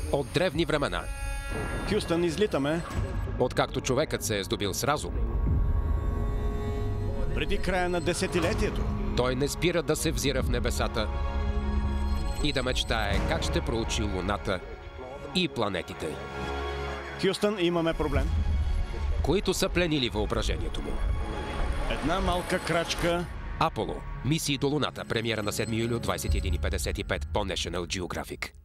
от древни времена. Хюстън, излитаме. Откакто човекът се е здобил с разум, Преди края на десетилетието. той не спира да се взира в небесата и да мечтае как ще проучи Луната и планетите, Хюстън, имаме проблем. които са пленили въображението му. Една малка крачка. Аполо. Мисии до Луната. Премиера на 7 юли от 21:55 по National Geographic.